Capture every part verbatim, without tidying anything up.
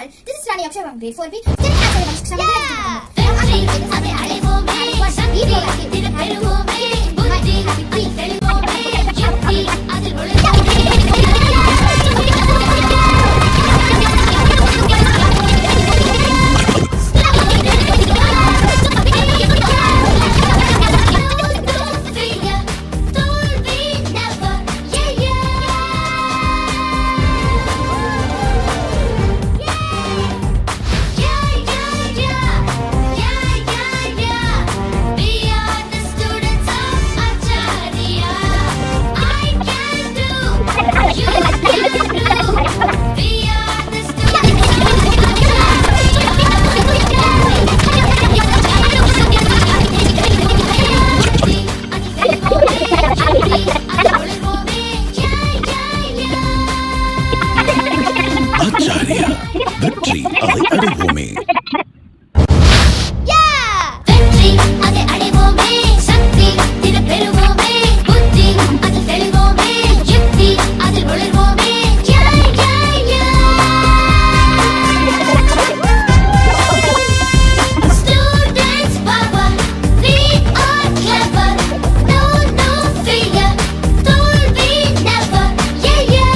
all. This is Rani Akshaya from grade four B. Studying Achariya Bala. Achariya, வெற்றி அதை அடைவோமே. வெற்றி அதை அடைவோமே, சக்தி தின பெறுவோமே, புத்தி அதில் தெளிவோமே, யுக்தி அதில் ஒளிர்வோமே. Students power, we are clever, no no failure, தோல்வி never, yeah yeah.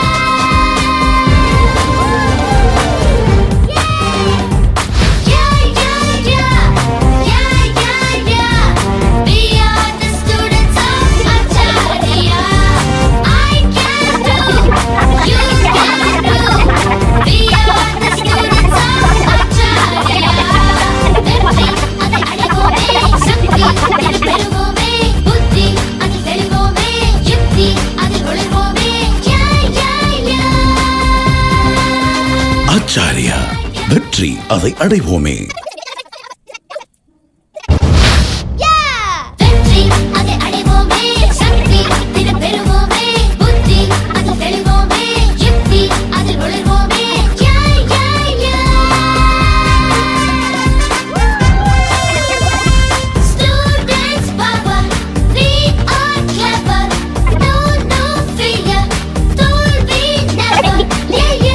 Achariya, வெற்றி அதை அடைவோமே. வெற்றி அதை அடைவோமே, சக்தி தின பெறுவோமே, புத்தி அதில் தெளிவோமே, யுக்தி அதில் ஒளிர்வோமே. Students power, we are clever, no no failure, தோல்வி never, yeah yeah.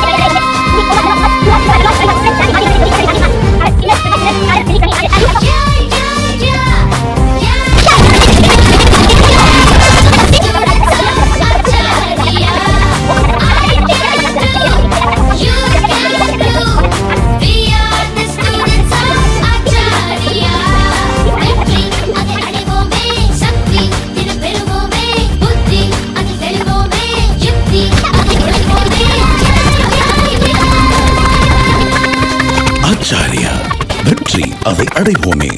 Achariya, வெற்றி அதை அடைவோமே.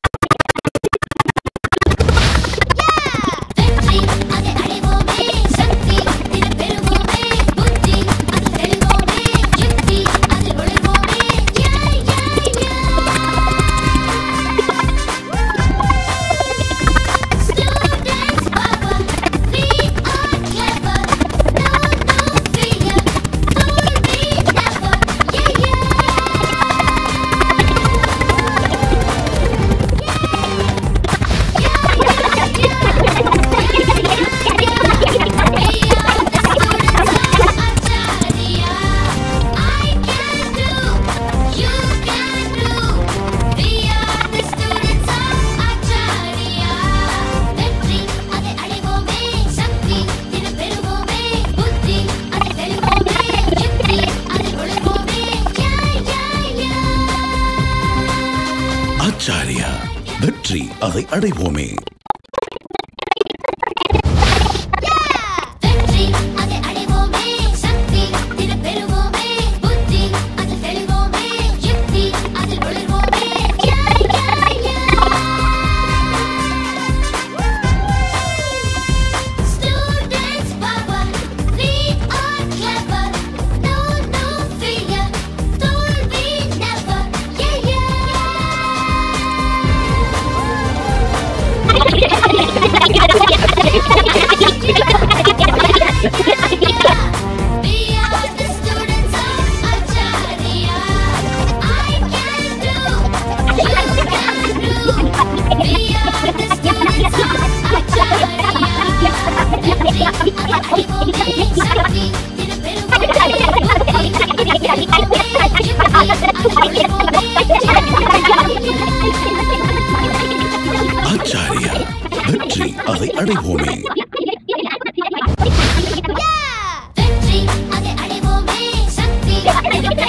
Achariya, வெற்றி அதை அடைவோமே. வெற்றி அதை அடைவோமே, சக்தி தின பெறுவோமே, புத்தி அதில் தெளிவோமே, யுக்தி அதில் ஒளிர்வோமே. Students power, we are clever, no no failure, தோல்வி never, yeah yeah. Achariya, Acharya வெற்றி அதை அடைவோமே. வெற்றி அதை அடைவோமே. சக்தி